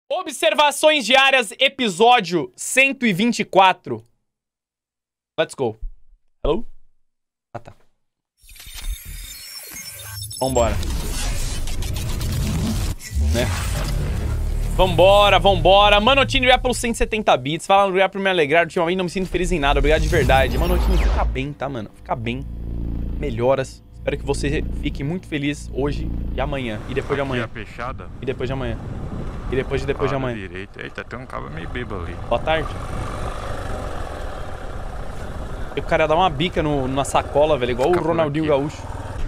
Observações diárias, episódio 124. Let's go. Hello? Ah, tá. Vambora. Né? Vambora, vambora. Manotini, obrigado pelos 170 bits. Fala, obrigado por me alegrar. Ultimamente não me sinto feliz em nada. Obrigado de verdade. Manotini, fica bem, tá, mano? Fica bem. Melhoras. Espero que você fique muito feliz hoje e amanhã. E depois de amanhã. Aqui é fechada? E depois de amanhã. E depois de amanhã. Direita. Eita, tem um cabo meio bêbado ali. Boa tarde. E o cara dá uma bica na sacola, velho. Igual o Ronaldinho Gaúcho.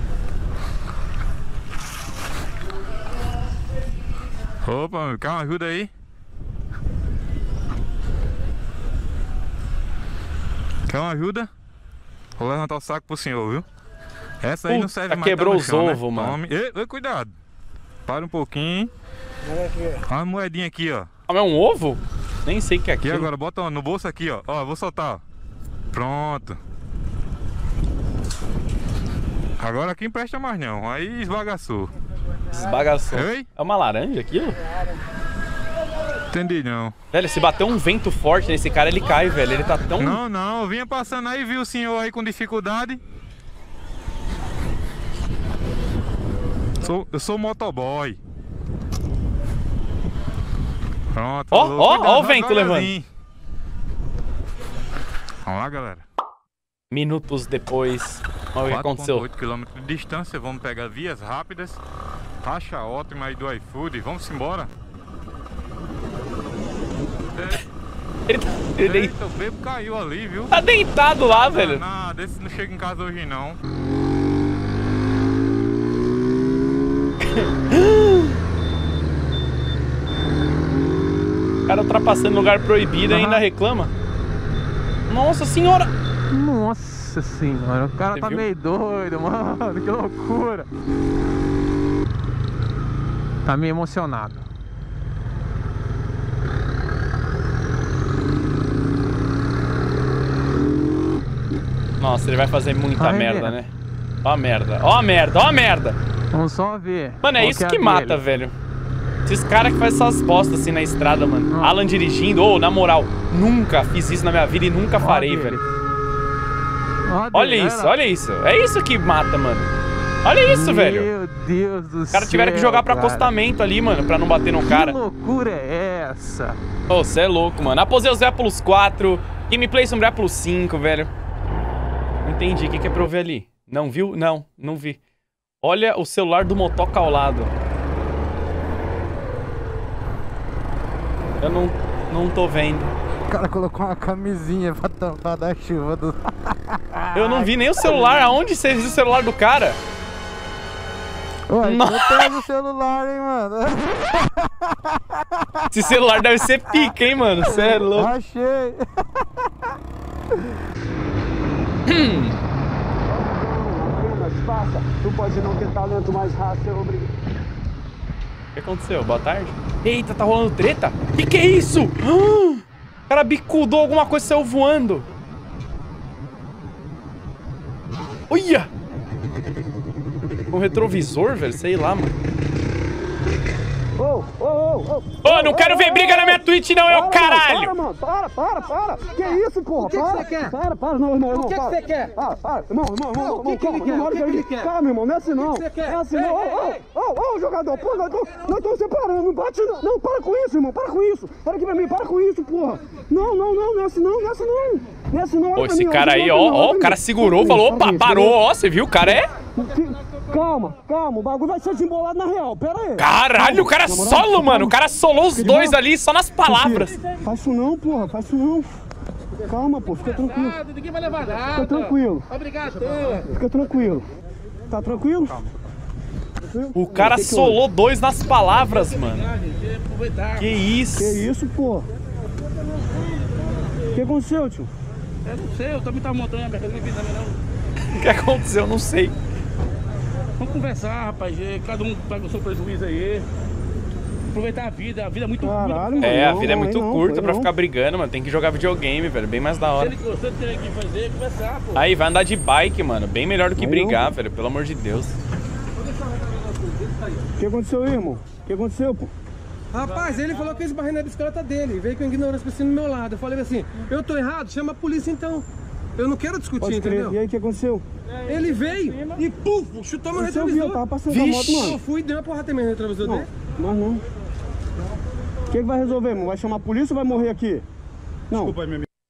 Opa, quer uma ajuda aí? Quer uma ajuda? Vou levantar o saco pro senhor, viu? Essa aí não serve mais. Quebrou tá os chão, ovos, né? mano. Ei, cuidado. Para um pouquinho. Olha uma moedinha aqui, ó. Ah, mas é um ovo? Nem sei o que é aquilo. E agora, bota no bolso aqui, ó. Ó, vou soltar, ó. Pronto. Agora aqui não presta mais não. Aí esbagaçou. Esbagaçou. Oi? É uma laranja aquilo? Entendi não. Velho, se bater um vento forte nesse cara, ele cai, velho. Ele tá tão... Não. Eu vinha passando aí, vi o senhor aí com dificuldade. Eu sou motoboy. Pronto. Ó o vento levando. Vamos lá, galera. Minutos depois. Olha o que aconteceu. 4,8 km de distância. Vamos pegar vias rápidas. Taxa ótima aí do iFood. Vamos embora. Eita, o bebo caiu ali, viu? Tá deitado lá, velho. Nada, esse não chega em casa hoje não. O cara ultrapassando lugar proibido e ainda reclama. Nossa senhora! Nossa senhora, o cara tá meio doido, mano, que loucura. Tá meio emocionado. Nossa, ele vai fazer muita merda, né? Ó a merda, ó a merda, ó a merda! Vamos só ver. Mano, é isso que mata, velho. Esses caras que fazem essas postas assim na estrada, mano. Alan dirigindo, ô, na moral, nunca fiz isso na minha vida e nunca farei, velho. Olha isso, olha isso. É isso que mata, mano. Olha isso, velho. Meu Deus do céu. Os caras tiveram que jogar pro acostamento ali, mano, pra não bater no cara. Que loucura é essa? Ô, cê é louco, mano. Aposeus é pelos 4. Gameplay sombrear pelos 5, velho. Não entendi. O que é pra eu ver ali? Não viu? Não vi. Olha o celular do motoca ao lado. Eu não tô vendo. O cara colocou uma camisinha pra tampar da chuva do... Eu não vi nem o celular. Aonde você viu o celular do cara? Ué, não pega o celular, hein, mano. Esse celular deve ser pica, hein, mano. Você é louco. Achei. Tu pode não ter talento mais rápido, eu obrigado. O que aconteceu? Boa tarde. Eita, tá rolando treta? Que é isso? O cara bicudou alguma coisa e saiu voando. Olha! Um retrovisor, velho? Sei lá, mano. Ô, não quero ver briga na minha Twitch, não, é o caralho! Para, mano, para! Que isso, porra? O que você quer? Para, não, irmão, O que você quer? Para, irmão, O que ele quer? O que ele quer? Calma, irmão, não é assim não. O que você quer? É assim não. Ô, jogador, pô, nós estamos separando, não bate não. Não, para com isso, irmão, para com isso. Para aqui pra mim, para com isso, porra. Não é assim não, não é assim não. Não é assim não, Pô, esse cara aí, ó, o cara segurou, falou, opa, parou, ó, você viu, o cara é... Calma, o bagulho vai ser desembolado na real, pera aí. Caralho, o cara solo, mano, o cara solou os dois ali só nas palavras. Faz isso não, porra, faz isso não. Calma, pô, fica tranquilo. Ninguém vai levar nada. Fica tranquilo. Obrigado. Fica tranquilo. Tá tranquilo? O cara solou dois nas palavras, mano. Que isso? Que isso, pô? O que aconteceu, tio? Eu não sei, eu também tava montando a mercadoria, não também não. O que aconteceu? Eu não sei. Vamos conversar, rapaz. Cada um pega o seu prejuízo aí. Aproveitar a vida é muito curta. A vida é muito curta pra ficar brigando, mano. Tem que jogar videogame, velho. Bem mais da hora. Se ele gostou de ter que fazer, conversar, pô. Aí, vai andar de bike, mano. Bem melhor do que brigar, velho. Pelo amor de Deus. O que aconteceu aí, irmão? O que aconteceu, pô? Rapaz, ele falou que eu esbarrei na bicicleta dele, veio com ignorância pra cima do meu lado. Eu falei assim, eu tô errado, chama a polícia então. Eu não quero discutir, entendeu? E aí, o que aconteceu? Ele veio e puf, chutou meu Você retrovisor. viu, tava passando com a moto, mano. Eu fui e dei uma porrada também no retrovisor dele. Não, não. O que vai resolver, irmão? Vai chamar a polícia ou vai morrer aqui? Não. Desculpa aí, meu amigo.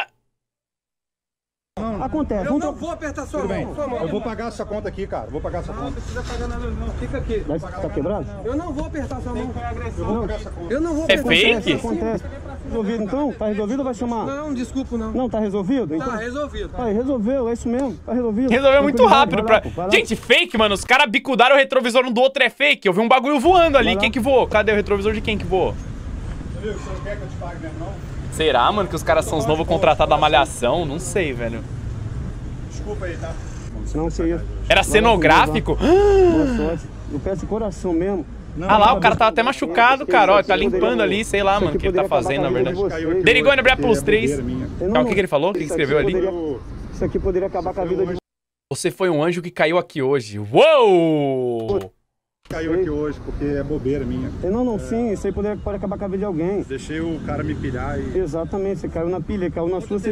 Acontece. Eu não vou apertar sua mão. Eu vou pagar essa conta aqui, cara. Vou pagar essa Não conta. precisa pagar nada não, fica aqui. Mas tá quebrado? Eu não vou apertar sua mão. Eu vou pagar essa conta. Eu não vou É apertar fake? Acontece. Resolvido então? Tá resolvido ou vai chamar? Não, desculpa não. Não, tá resolvido? Então... Tá resolvido. Aí, resolveu, é isso mesmo. Tá resolvido. Resolveu muito rápido Vai lá, pra... pô, vai lá. Gente, fake, mano. Os caras bicudaram o retrovisor um do outro, é fake. Eu vi um bagulho voando ali. Quem que voou? Cadê o retrovisor de quem que voou? Meu amigo, você não quer que eu te pague mesmo, não? Será, mano, que os caras são os novos contratados da Malhação? Não sei, velho. Desculpa aí, tá? Não, que isso. Era cenográfico? Boa sorte. Eu peço de coração mesmo. Ah lá, o cara tava até machucado, cara. Ó, tá limpando ali, sei lá, mano, o que ele tá fazendo, na verdade. Derigone, abre plus 3. O que ele falou? O que ele escreveu ali? Isso aqui poderia acabar com a vida de... Você foi um anjo que caiu aqui hoje. Uou! Caiu aqui hoje, porque é bobeira minha. Não, sim, isso aí pode acabar com a vida de alguém. Deixei o cara me pilhar e... Exatamente, você caiu na pilha, caiu na sua...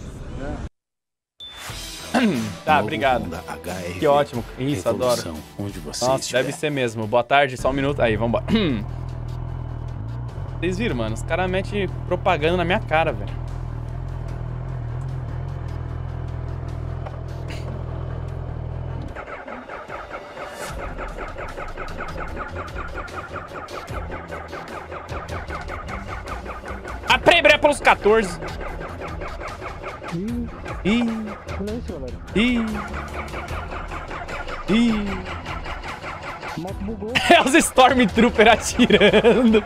Tá, obrigado. Que ótimo. Isso, adoro. Nossa, deve ser mesmo. Boa tarde, só um minuto. Aí, vambora. Vocês viram, mano? Os caras metem propaganda na minha cara, velho. A Prebre pelos 14. Ih. É os Stormtrooper atirando.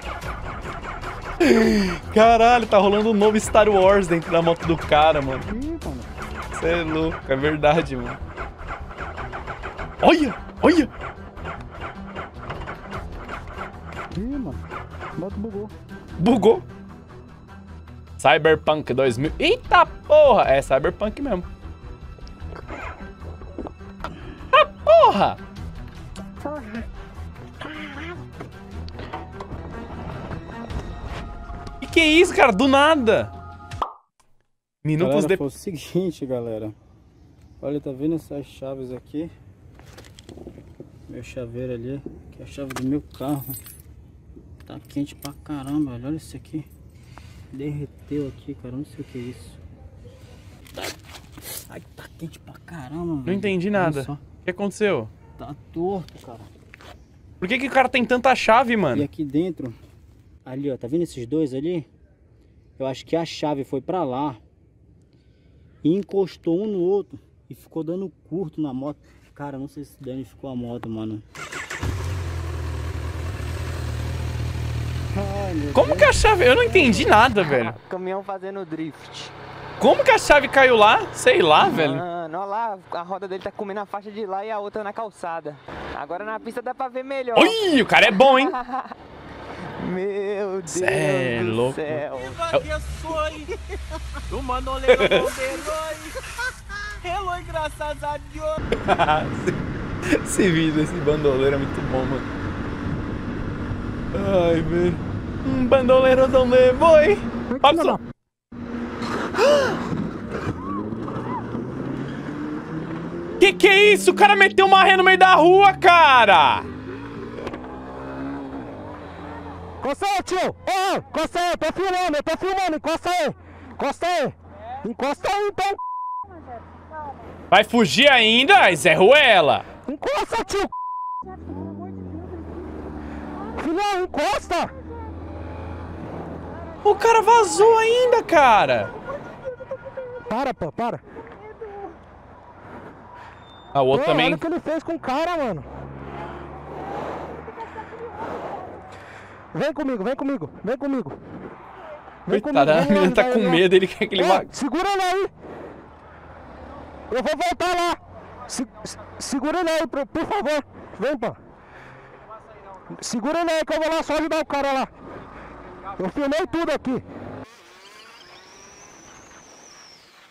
Caralho, tá rolando um novo Star Wars dentro da moto do cara, mano. Você é louco, é verdade, mano. Olha, olha. Ih, mano, a moto bugou. Bugou. Cyberpunk 2000. Eita porra! É Cyberpunk mesmo. Ah, porra! Que é isso, cara? Do nada! Minutos depois. Foi o seguinte, galera. Olha, tá vendo essas chaves aqui? Meu chaveiro ali, que é a chave do meu carro. Tá quente pra caramba, olha isso aqui. Derreteu aqui, cara, não sei o que é isso. Ai, tá quente pra caramba, velho. Não entendi nada. O que aconteceu? Tá torto, cara. Por que o cara tem tanta chave, mano? E aqui dentro, ali ó, tá vendo esses dois ali? Eu acho que a chave foi pra lá e encostou um no outro e ficou dando curto na moto. Cara, não sei se danificou a moto, mano. Ai, como que a chave... Eu não entendi nada, velho. Caminhão fazendo drift. Como que a chave caiu lá? Sei lá, velho. Mano, olha lá, a roda dele tá comendo a faixa de lá e a outra na calçada. Agora na pista dá pra ver melhor. Ui, o cara é bom, hein? Meu Deus é do louco. céu. Graças a Deus. Esse vídeo desse bandoleiro é muito bom, mano. Ai, velho. Bandoleiro não levou, hein? Olha. Que é isso? O cara meteu uma ré no meio da rua, cara! Encosta aí, tio! Ô, encosta aí, eu tô filmando, encosta aí! Encosta aí! Encosta aí, então! Vai fugir ainda, Zé Ruela? Encosta, tio! Filhão, encosta! O cara vazou ainda, cara! Para, pô, para! Ah, o outro também. Olha o que ele fez com o cara, mano! Vem comigo, vem comigo, vem comigo! Coitada, a menina tá com medo, ele quer que ele vá. Segura ele aí! Eu vou voltar lá! Segura ele aí, por favor! Vem, pô! Segura ele aí que eu vou lá só ajudar o cara lá! Eu filmei tudo aqui!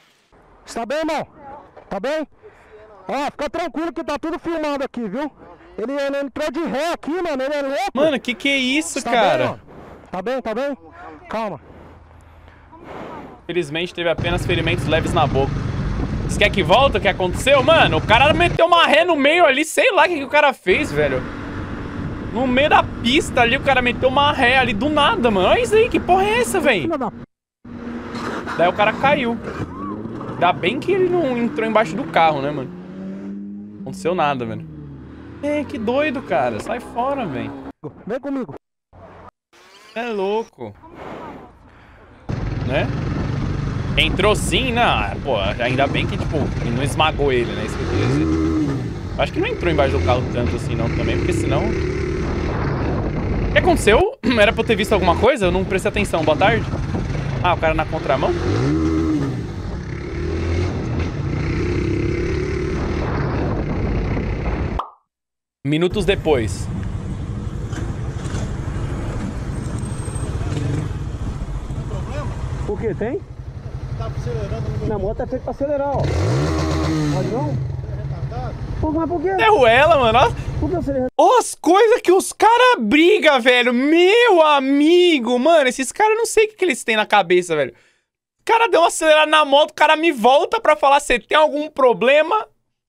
Está bem, irmão? Tá bem? Ó, fica tranquilo que tá tudo filmado aqui, viu? Ele entrou de ré aqui, mano. Ele é louco. Mano, que é isso, Tá cara? bem, tá bem, tá bem? Calma. Felizmente teve apenas ferimentos leves na boca. Você quer que volta? O que aconteceu? Mano, o cara meteu uma ré no meio ali. Sei lá o que o cara fez, velho. No meio da pista ali, o cara meteu uma ré ali do nada, mano. Olha isso aí, que porra é essa, velho? Daí o cara caiu. Ainda bem que ele não entrou embaixo do carro, né, mano? Não aconteceu nada, velho. É, que doido, cara. Sai fora, velho. Vem comigo. É louco. Né? Entrou sim, né? Pô, ainda bem que, tipo, não esmagou ele, né? Isso que eu queria dizer. Acho que não entrou embaixo do carro tanto assim, não, também, porque senão... O que aconteceu? Era pra eu ter visto alguma coisa? Eu não prestei atenção. Boa tarde. Ah, o cara na contramão? Minutos depois. O que tem? Tá acelerando. Minha moto é feita pra acelerar, ó. Pode não? Pô, mas por quê? Derrubou ela, mano. Por que você... Ó, as coisas que os caras brigam, velho. Meu amigo, mano. Esses caras, não sei o que eles têm na cabeça, velho. O cara deu uma acelerada na moto, o cara me volta pra falar se tem algum problema.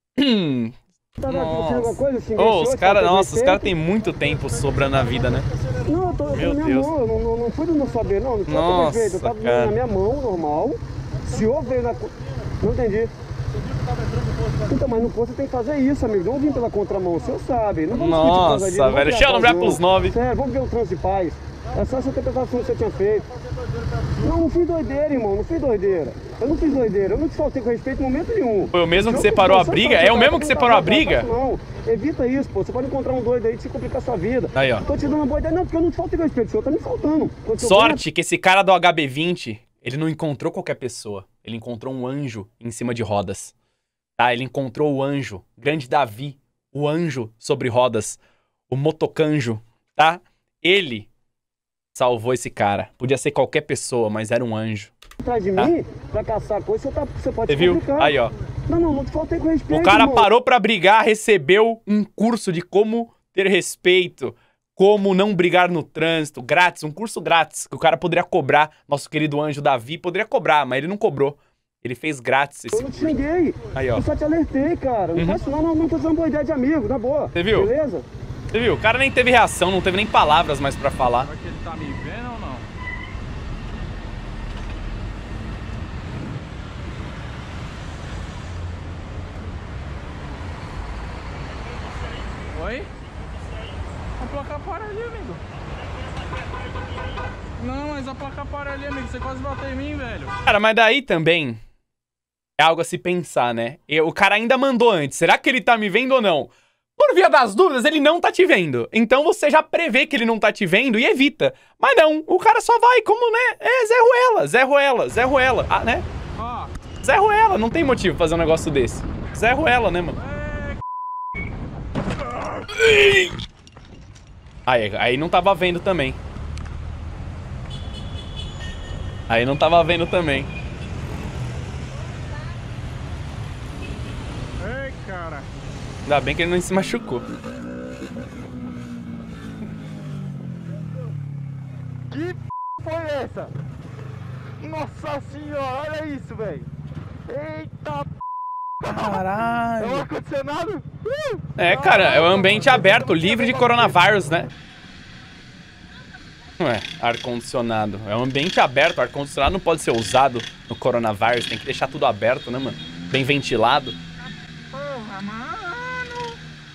Nossa. Ô, os caras, nossa, os caras têm muito tempo sobrando na vida, né? Não, eu tô Meu na minha Deus. mão, eu não fui do não saber, não. Nossa, eu tava cara. na minha mão, normal. Se eu veio na... Não entendi. Então, mas no posto você tem que fazer isso, amigo. Não vim pela contramão, o senhor sabe. Não vamos discutir por causa disso, Nossa, não velho. vamos Deixa eu lembrar criar pros 9. Sério, vamos ver o trânsito de paz. É só essa interpretação que você tinha feito. Não fiz doideira, irmão. Não fiz doideira. Eu não fiz doideira. Eu não te faltei com respeito em momento nenhum. Foi o mesmo que separou a briga? É o mesmo que separou a briga? Não, evita isso, pô. Você pode encontrar um doido aí e se complicar a sua vida. Aí, ó. Tô te dando uma boa ideia. Não, porque eu não te faltei com respeito. O senhor tá me faltando. Sorte que esse cara do HB20, ele não encontrou qualquer pessoa. Ele encontrou um anjo em cima de rodas. Tá? Ele encontrou o anjo. Grande Davi. O anjo sobre rodas. O motocanjo. Tá? Ele salvou esse cara. Podia ser qualquer pessoa, mas era um anjo. Atrás de mim, pra caçar coisa, você pode Você viu? Aí, ó. Não te faltei com respeito, O cara irmão. parou pra brigar, recebeu um curso de como ter respeito, como não brigar no trânsito, grátis, um curso grátis, que o cara poderia cobrar. Nosso querido anjo Davi poderia cobrar, mas ele não cobrou. Ele fez grátis. Eu não te xinguei. Aí, ó. Eu só te alertei, cara. Não faço não tô dando boa ideia de amigo, na boa. Você viu? Beleza? Você viu? O cara nem teve reação, não teve nem palavras mais pra falar. Será que ele tá me vendo ou não? Oi? A placa para ali, amigo. Não, mas a placa para ali, amigo. Você quase bateu em mim, velho. Cara, mas daí também é algo a se pensar, né? O cara ainda mandou antes. Será que ele tá me vendo ou não? Por via das dúvidas, ele não tá te vendo. Então você já prevê que ele não tá te vendo e evita. Mas não, o cara só vai como, né? É Zé Ruela, Zé Ruela, Zé Ruela. Ah, né? Zé Ruela, não tem motivo pra fazer um negócio desse. Zé Ruela, né, mano? Aí não tava vendo também. Aí não tava vendo também. Ei, cara. Ainda bem que ele não se machucou. Que foi essa? Nossa senhora, olha isso, velho. Eita Caralho. Não aconteceu nada? É, cara, é um ambiente aberto, livre de coronavírus, né? Ué, ar-condicionado. É um ambiente aberto, ar-condicionado não pode ser usado no coronavírus, tem que deixar tudo aberto, né, mano? Bem ventilado. Porra, mano.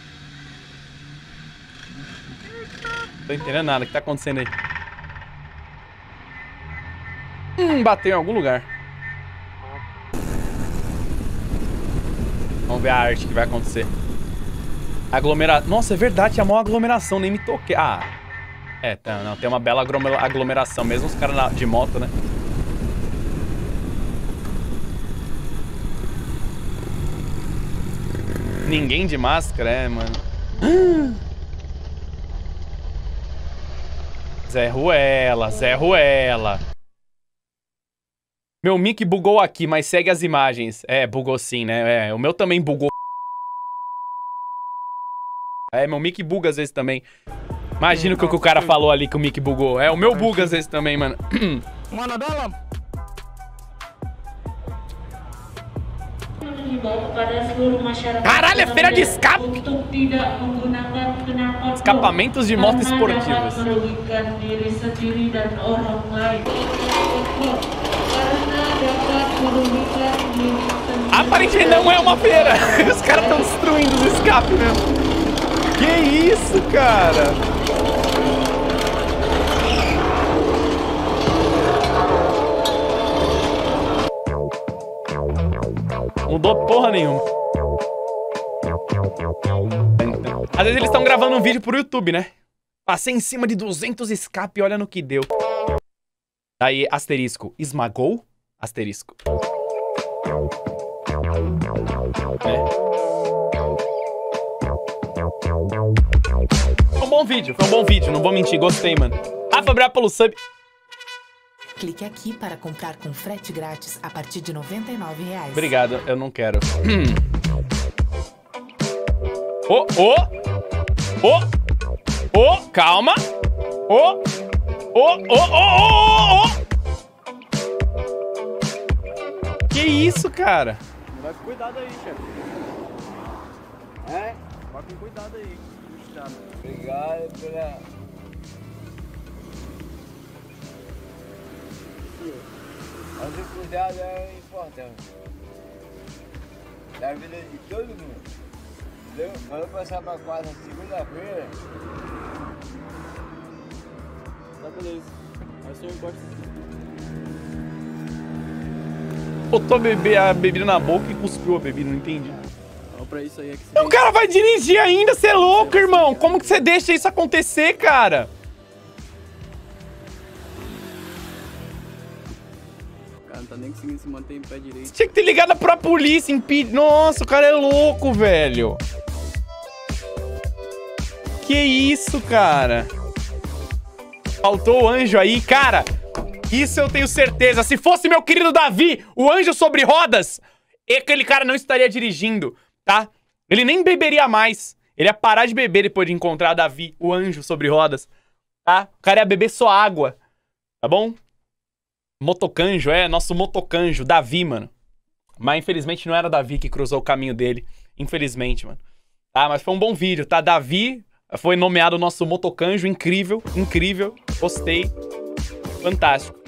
Não tô entendendo nada, o que tá acontecendo aí? Bateu em algum lugar. Vamos ver a arte que vai acontecer. Aglomeração. Nossa, é verdade, tinha maior aglomeração, nem me toquei. Ah, é, não, tem uma bela aglomeração, mesmo os caras de moto, né? Ninguém de máscara, é, mano. Zé Ruela, Zé Ruela. Meu mic bugou aqui, mas segue as imagens. É, bugou sim, né? É, o meu também bugou. É, meu mic buga às vezes também. Imagina o que o cara falou ali que o mic bugou. É, o meu buga às vezes também, mano. Mana dalam. Caralho, é feira de escape! Escapamentos de motos esportivas. Aparentemente não é uma feira. Os caras estão destruindo os escapes mesmo. Que isso, cara? Mudou porra nenhuma. Às vezes eles estão gravando um vídeo pro YouTube, né? Passei em cima de 200 escape, olha no que deu. Aí, asterisco, esmagou? Asterisco. Foi um bom vídeo, não vou mentir, gostei, mano. Rafa, obrigado pelo sub. Clique aqui para comprar com frete grátis a partir de R$ 99,00. Obrigado, eu não quero. Calma. Que isso, cara? Vai com cuidado aí, chefe. É? Vai com cuidado aí. Obrigado pela... Mas o cuidado é importante. Da vida de todo mundo. Entendeu? Quando passar pra quase segunda-feira. Tá beleza. Aí você encosta aqui. Botou a bebida na boca e cuspiu a bebida, não entendi. Não, pra isso aí é que você... O cara vai dirigir ainda, você é louco, irmão. Como que você deixa isso acontecer, cara? Não tá nem conseguindo se manter em pé direito. Você tinha que ter ligado pra polícia, impedir. Nossa, o cara é louco, velho. Que isso, cara? Faltou o anjo aí, cara. Isso eu tenho certeza. Se fosse meu querido Davi, o anjo sobre rodas, aquele cara não estaria dirigindo, tá? Ele nem beberia mais. Ele ia parar de beber depois de encontrar Davi, o anjo sobre rodas, tá? O cara ia beber só água, tá bom? Motocanjo, nosso motocanjo, Davi, mano. Mas infelizmente não era Davi que cruzou o caminho dele. Infelizmente, mano. Tá, mas foi um bom vídeo, tá? Davi foi nomeado nosso motocanjo, incrível, incrível. Gostei. Fantástico.